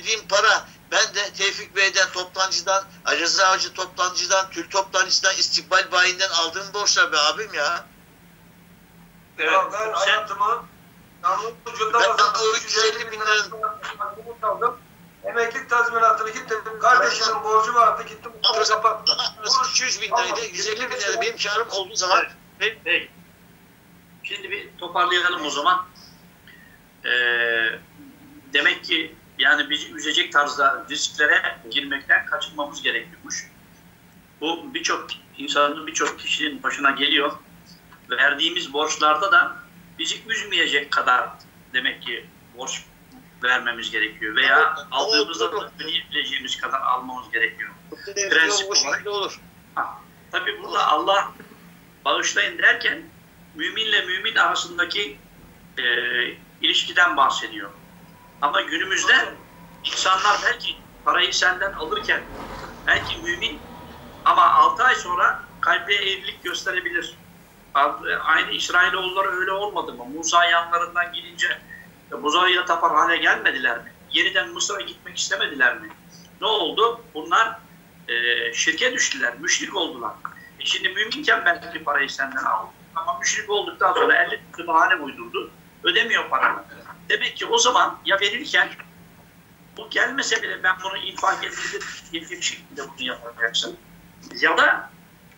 verdiğim para, ben de Tevfik Bey'den, toptancıdan, Rıza Avcı toptancıdan, Tül toptancıdan, İstikbal Bayi'nden aldığım borçlar be abim ya. Evet. Ya ben hayatımı yalnız ucunda o 350 bin lira aldım. Emeklilik tazminatını gittim. Kardeşimin borcu vardı. Gittim. Kapattım. 200 bin liraydı. 150 bin lira benim karım olduğu zaman. Peki. Şimdi bir toparlayalım o zaman. Demek ki yani bizi üzecek tarzda risklere girmekten kaçınmamız gerekiyormuş. Bu birçok insanın, birçok kişinin başına geliyor. Verdiğimiz borçlarda da bizi üzmeyecek kadar demek ki borç vermemiz gerekiyor. Veya aldığımızda da ödeyebileceğimiz kadar almamız gerekiyor. Prensip olarak olur. Tabii burada Allah bağışlayın derken müminle mümin arasındaki ilişkiden bahsediyor. Ama günümüzde insanlar belki parayı senden alırken belki mümin ama 6 ay sonra kalbe evlilik gösterebilir. Aynı İsrailoğulları öyle olmadı mı? Musa yanlarından gidince buzağıyla tapar hale gelmediler mi? Yeniden Mısır'a gitmek istemediler mi? Ne oldu? Bunlar şirke düştüler, müşrik oldular. Şimdi müminken belki parayı senden aldı. Ama müşrik olduktan sonra 50 türlü bahane uydurdu. Ödemiyor paranı. Demek ki o zaman ya verirken bu gelmese bile ben bunu infak edildiğim şekilde bunu yapacaksın. Ya da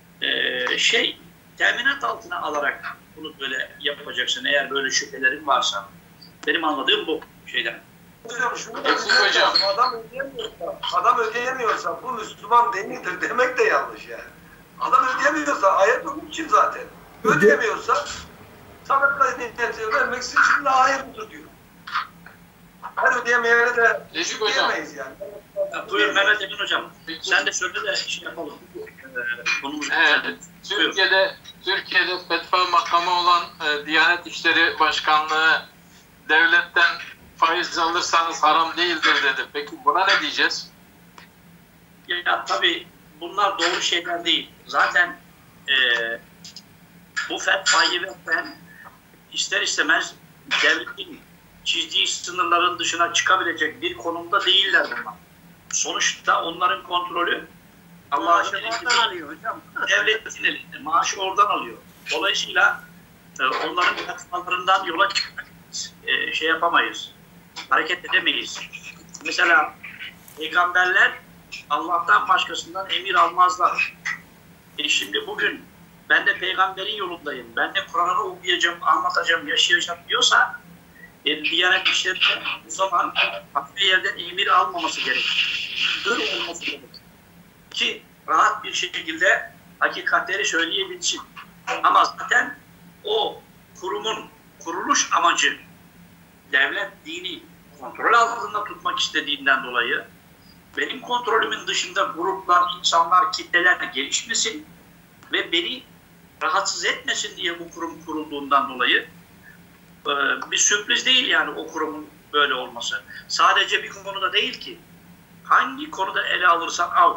teminat altına alarak bunu böyle yapacaksın eğer böyle şüphelerin varsa. Benim anladığım bu şeyden. Hocam şunu hocam. Adam ödeyemiyorsa bu Müslüman değildir demek de yanlış yani. Adam ödeyemiyorsa ayet onun için zaten. Ödeyemiyorsa sadaka vermek için şimdi hayırlıdır diyor. Her ödeyemeyene de diyemeyiz yani. Buyur Mehmet Emin Hocam. Peki. Sen de söyle de şey yapalım. Evet. Türkiye'de fetva makamı olan Diyanet İşleri Başkanlığı devletten faiz alırsanız haram değildir dedi. Peki buna ne diyeceğiz? Ya tabii bunlar doğru şeyler değil. Zaten bu fetvayı veren ister istemez devletin çizdiği sınırların dışına çıkabilecek bir konumda değiller bunlar. Sonuçta onların kontrolü Allah'ın alıyor hocam. Devletin elinde. Maaşı oradan alıyor. Dolayısıyla onların fetvalarından yola çıkmak şey yapamayız. Hareket edemeyiz. Mesela peygamberler Allah'tan başkasından emir almazlar. Şimdi bugün ben de peygamberin yolundayım. Ben de Kur'an'ı okuyacağım, anlatacağım, yaşayacağım diyorsa Diyanet İşleri'nde o zaman bir yerden emir almaması gerekir. Olması gerekir. Ki rahat bir şekilde hakikatleri söyleyebilsin. Ama zaten o kurumun kuruluş amacı devlet dini kontrol altında tutmak istediğinden dolayı benim kontrolümün dışında gruplar, insanlar, kitleler gelişmesin ve beni rahatsız etmesin diye bu kurum kurulduğundan dolayı bir sürpriz değil yani o kurumun böyle olması. Sadece bir konuda değil ki. Hangi konuda ele alırsan al.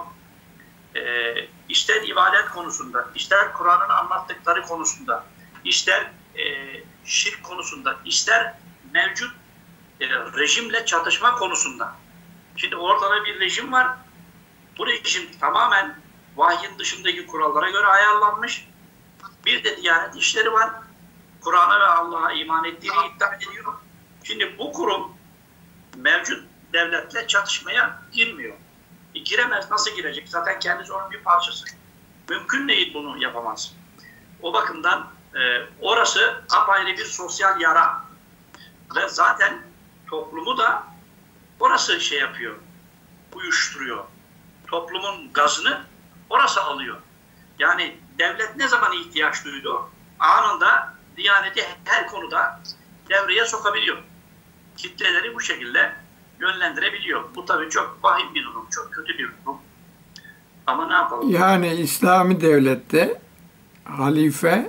İster ibadet konusunda, ister Kur'an'ın anlattıkları konusunda, ister şirk konusunda, ister mevcut rejimle çatışma konusunda. Şimdi ortada bir rejim var. Bu rejim tamamen vahyin dışındaki kurallara göre ayarlanmış. Bir de Diyanet İşleri var. Kur'an'a ve Allah'a iman ettiğini iddia ediyor. Şimdi bu kurum mevcut devletle çatışmaya girmiyor. Giremez. Nasıl girecek? Zaten kendisi onun bir parçası. Mümkün değil bunu yapamaz. O bakımdan orası apayrı bir sosyal yara. Ve zaten toplumu da orası şey yapıyor. Uyuşturuyor. Toplumun gazını orası alıyor. Yani devlet ne zaman ihtiyaç duydu? Anında Diyaneti her konuda devreye sokabiliyor. Kitleleri bu şekilde yönlendirebiliyor. Bu tabii çok vahim bir durum, çok kötü bir durum. Ama ne yapalım? Yani İslami devlette halife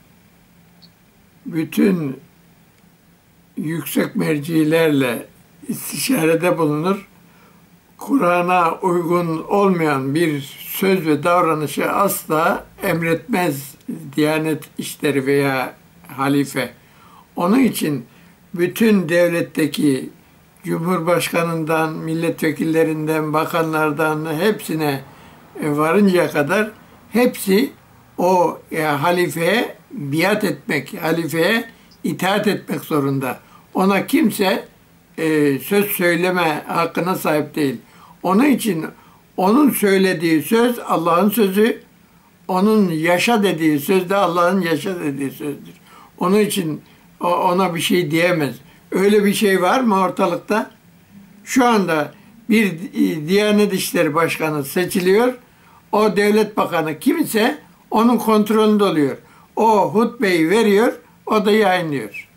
bütün yüksek mercilerle istişarede bulunur. Kur'an'a uygun olmayan bir söz ve davranışı asla emretmez Diyanet İşleri veya halife. Onun için bütün devletteki Cumhurbaşkanından, milletvekillerinden, bakanlardan hepsine varıncaya kadar hepsi o halifeye biat etmek, halifeye itaat etmek zorunda. Ona kimse söz söyleme hakkına sahip değil. Onun için onun söylediği söz Allah'ın sözü, onun yaşa dediği söz de Allah'ın yaşa dediği sözdür. Onun için ona bir şey diyemez. Öyle bir şey var mı ortalıkta? Şu anda bir Diyanet İşleri Başkanı seçiliyor. O devlet bakanı kimse onun kontrolünde oluyor. O hutbeyi veriyor, o da yayınlıyor.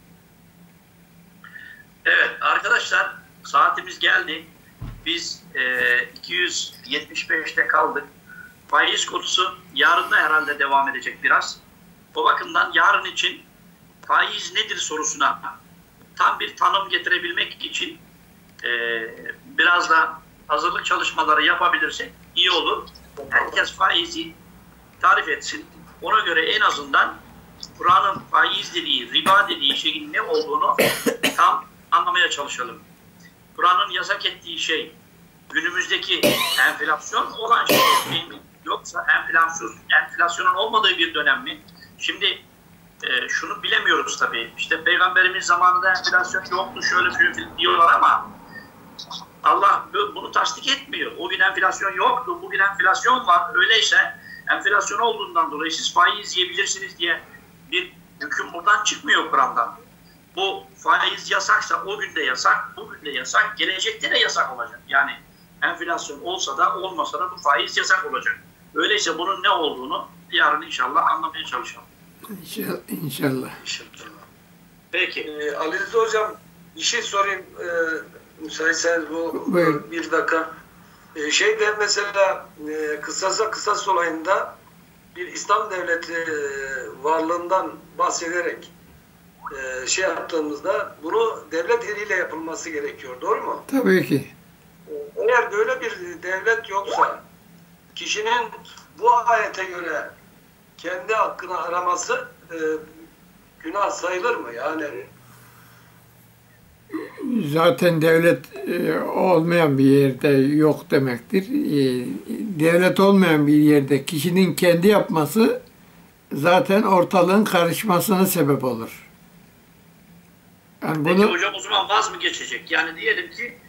Evet arkadaşlar, saatimiz geldi. Biz 275'te kaldık. Faiz konusu yarın da herhalde devam edecek biraz. O bakımdan yarın için faiz nedir sorusuna tam bir tanım getirebilmek için biraz da hazırlık çalışmaları yapabilirsek iyi olur. Herkes faizi tarif etsin. Ona göre en azından Kur'an'ın faiz dediği, riba dediği şeyin ne olduğunu tam anlamaya çalışalım. Kur'an'ın yasak ettiği şey günümüzdeki enflasyon olan şey değil mi? Yoksa enflasyonun olmadığı bir dönem mi? Şimdi şunu bilemiyoruz tabii. İşte Peygamberimiz zamanında enflasyon yoktu, şöyle diyorlar ama Allah bunu tasdik etmiyor. O gün enflasyon yoktu, bugün enflasyon var. Öyleyse enflasyon olduğundan dolayı siz faiz yiyebilirsiniz diye bir hüküm buradan çıkmıyor Kur'an'dan. Bu faiz yasaksa o gün de yasak, bugün de yasak, gelecekte de yasak olacak. Yani enflasyon olsa da olmasa da bu faiz yasak olacak. Öyleyse bunun ne olduğunu yarın inşallah anlamaya çalışalım. İnşallah. Peki. Ali Rıza Hocam bir şey sorayım. Müsaitseniz Buyurun. bir dakika. Şeyde mesela kısasa kısas olayında bir İslam devleti varlığından bahsederek şey yaptığımızda bunu devlet eliyle yapılması gerekiyor. Doğru mu? Tabii ki. Eğer böyle bir devlet yoksa kişinin bu ayete göre kendi hakkını araması günah sayılır mı? Yani Zaten devlet olmayan bir yerde yok demektir. Devlet olmayan bir yerde kişinin kendi yapması zaten ortalığın karışmasına sebep olur. Yani Peki hocam o zaman vaz mı geçecek? Yani diyelim ki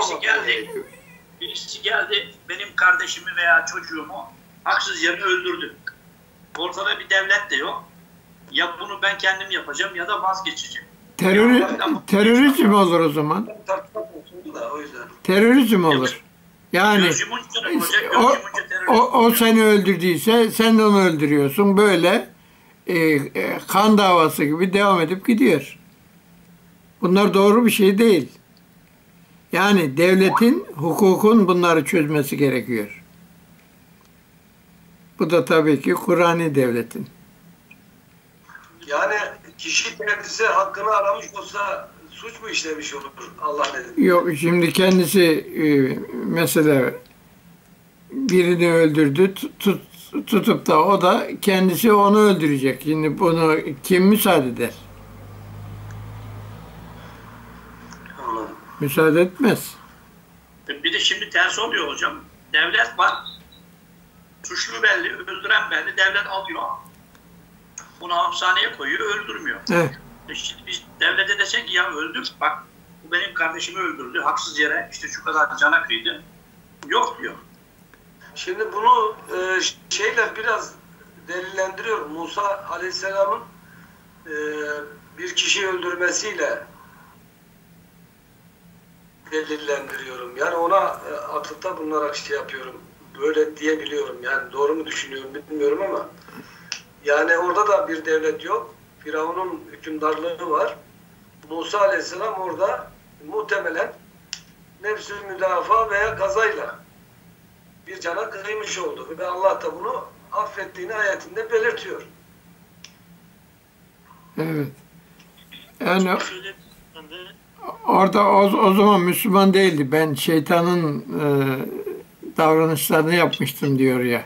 birisi geldi benim kardeşimi veya çocuğumu haksız yere öldürdü. Ortada bir devlet de yok. Ya bunu ben kendim yapacağım ya da vazgeçeceğim. Terörizm olur o zaman. Terörizm olur. Yani o seni öldürdüyse sen de onu öldürüyorsun. Böyle kan davası gibi devam edip gidiyor. Bunlar doğru bir şey değil. Yani devletin, hukukun bunları çözmesi gerekiyor. Bu da tabii ki Kur'ani devletin. Yani kişi kendisi hakkını aramış olsa suç mu işlemiş olur Allah dedi? Yok, şimdi kendisi mesela birini öldürdü, tutup da o da kendisi onu öldürecek. Şimdi bunu kim müsaade eder? Anladım. Müsaade etmez. Bir de şimdi ters oluyor hocam. Devlet var. Suçlu belli, öldüren belli. Devlet alıyor. Bunu hapishaneye koyuyor, öldürmüyor. Evet. Şimdi biz devlete desek ki ya öldür, bak bu benim kardeşimi öldürdü, haksız yere işte şu kadar cana kıydı. Yok diyor. Şimdi bunu şeyle biraz delillendiriyorum. Musa Aleyhisselam'ın bir kişiyi öldürmesiyle delillendiriyorum. Yani ona atıfta bulunarak şey yapıyorum. Böyle diyebiliyorum. Yani doğru mu düşünüyorum bilmiyorum ama yani orada da bir devlet yok. Firavun'un hükümdarlığı var. Musa Aleyhisselam orada muhtemelen nefs-i müdafaa veya kazayla bir cana kıymış oldu. Ve Allah da bunu affettiğini ayetinde belirtiyor. Evet. Yani orada o zaman Müslüman değildi. Ben şeytanın davranışlarını yapmıştım diyor ya.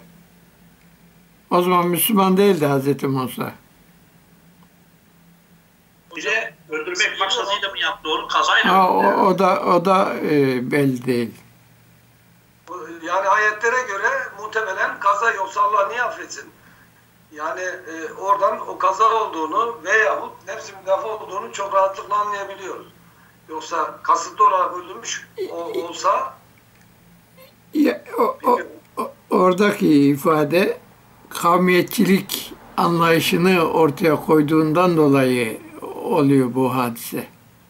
O zaman Müslüman değildi Hazreti Musa. Bir de Öldürmek maksadıyla mı yaptı? Onu kazayla Ha, mı? o da belli değil. Yani ayetlere göre muhtemelen kaza, yoksa Allah niye affetsin? Yani oradan o kaza olduğunu veyahut nefsi müdafaa olduğunu çok rahatlıkla anlayabiliyoruz. Yoksa kasıtlı olarak öldürmüş olsa Ya, oradaki ifade kavmiyetçilik anlayışını ortaya koyduğundan dolayı oluyor bu hadise.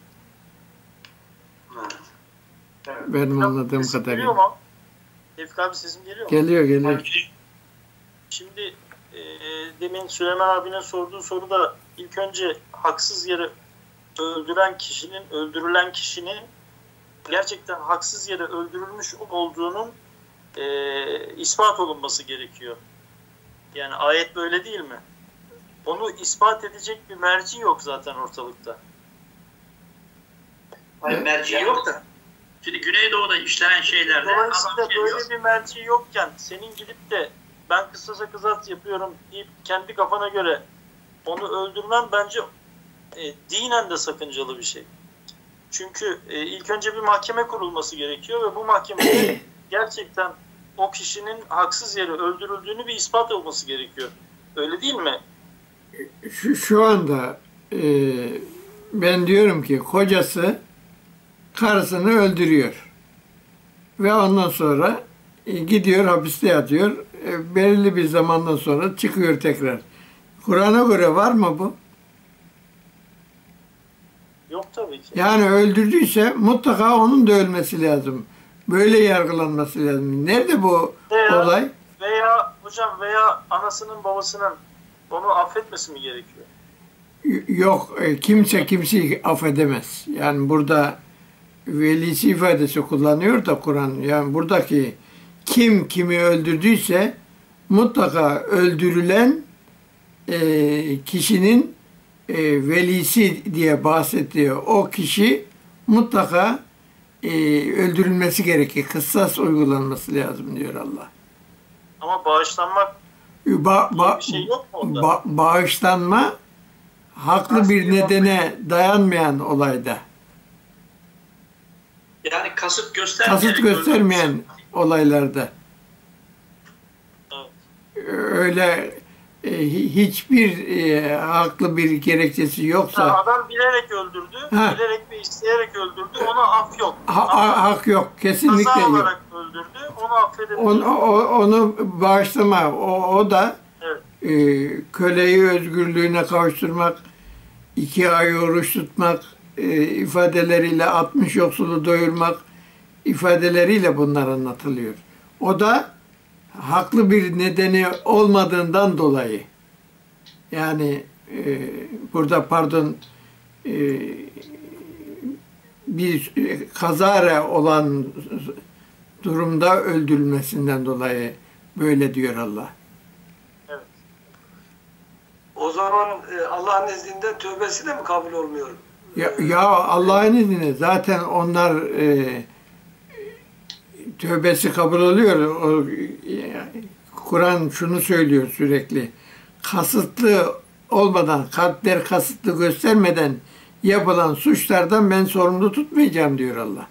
Benim anladığım Sesim kadarıyla. geliyor mu? Tevfik abi sesim geliyor mu? Geliyor. Şimdi demin Süleyman abinin sorduğu soruda ilk önce haksız yere öldürülen kişinin gerçekten haksız yere öldürülmüş olduğunun ispat olunması gerekiyor. Yani ayet böyle değil mi? Onu ispat edecek bir merci yok zaten ortalıkta. Hayır, merci yok da. Şimdi Güneydoğu'da işlenen şeylerde Dolayısıyla böyle bir merci yokken senin gidip de ben kısasa kısas yapıyorum deyip kendi kafana göre onu öldürmen bence dinen de sakıncalı bir şey. Çünkü ilk önce bir mahkeme kurulması gerekiyor ve bu mahkemede gerçekten o kişinin haksız yere öldürüldüğünü bir ispat olması gerekiyor. Öyle değil mi? Şu anda ben diyorum ki kocası karısını öldürüyor. Ve ondan sonra gidiyor hapiste yatıyor. Belirli bir zamandan sonra çıkıyor tekrar. Kur'an'a göre var mı bu? Yok tabii ki. Yani öldürdüyse mutlaka onun da ölmesi lazım. Böyle yargılanması lazım. Nerede bu olay? Veya anasının babasının onu affetmesi mi gerekiyor? Yok, kimse kimseyi affedemez. Yani burada velisi ifadesi kullanıyor da Kur'an. Yani buradaki kim kimi öldürdüyse mutlaka öldürülen kişinin velisi diye bahsettiği o kişi mutlaka öldürülmesi gerekir. Kıssas uygulanması lazım diyor Allah. Ama bağışlanmak bir şey yok mu onda? Bağışlanma haklı bir nedene dayanmayan olayda. yani kasıt Göstermeyen olaylarda. Evet. Öyle hiçbir haklı bir gerekçesi yoksa Adam bilerek öldürdü, bilerek ve isteyerek öldürdü, ona af yok. hak yok, kesinlikle Kaza yok. olarak öldürdü, onu affedebilir. Onu bağışlama, o da Evet. köleyi özgürlüğüne kavuşturmak, 2 ay oruç tutmak, ifadeleriyle 60 yoksulu doyurmak ifadeleriyle bunlar anlatılıyor. O da haklı bir nedeni olmadığından dolayı. Yani burada bir kazara olan durumda öldürülmesinden dolayı böyle diyor Allah. Evet. o zaman Allah'ın izniyle tövbesi de mi kabul olmuyor? Ya Allah'ın izniyle zaten onlar tövbesi kabul oluyor. Kur'an şunu söylüyor sürekli. Kasıtlı olmadan, kalpler kasıtlı göstermeden yapılan suçlardan ben sorumlu tutmayacağım diyor Allah.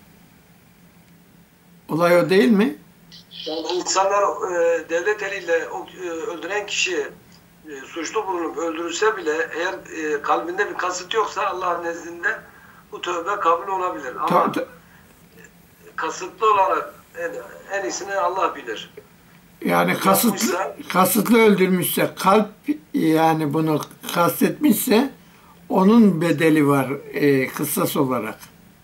Olay o değil mi? Yani insanlar devlet eliyle öldüren kişi suçlu bulunup öldürülse bile eğer kalbinde bir kasıt yoksa Allah'ın nezdinde bu tövbe kabul olabilir. Ama kasıtlı olarak en iyisini Allah bilir. Yani kasıtlı öldürmüşse, kalp yani bunu kastetmişse onun bedeli var kıssas olarak.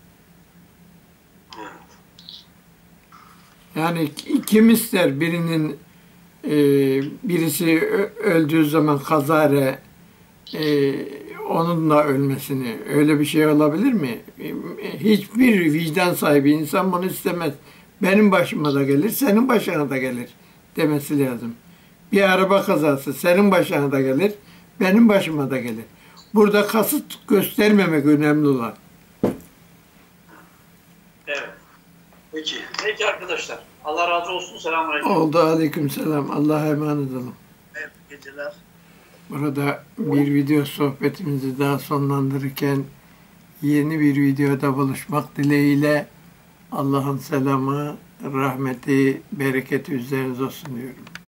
Yani kim ister birisi öldüğü zaman kazare onunla ölmesini? Öyle bir şey olabilir mi? Hiçbir vicdan sahibi insan bunu istemez. Benim başıma da gelir, senin başına da gelir demesi lazım. Bir araba kazası senin başına da gelir, benim başıma da gelir. Burada kasıt göstermemek önemli olan. Evet. Peki arkadaşlar. Allah razı olsun. Selamünaleyküm. Oldu, aleykümselam. Allah'a emanet olun. Evet, geceler. Burada bir video sohbetimizi daha sonlandırırken yeni bir videoda buluşmak dileğiyle Allah'ın selamı, rahmeti, bereketi üzerinize olsun diyorum.